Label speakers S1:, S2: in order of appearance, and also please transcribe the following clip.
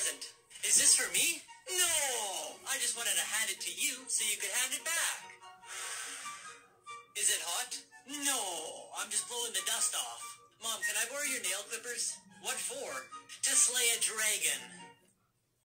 S1: present. Is this for me? No! I just wanted to hand it to you so you could hand it back. Is it hot? No, I'm just blowing the dust off. Mom, can I borrow your nail clippers? What for? To slay a dragon.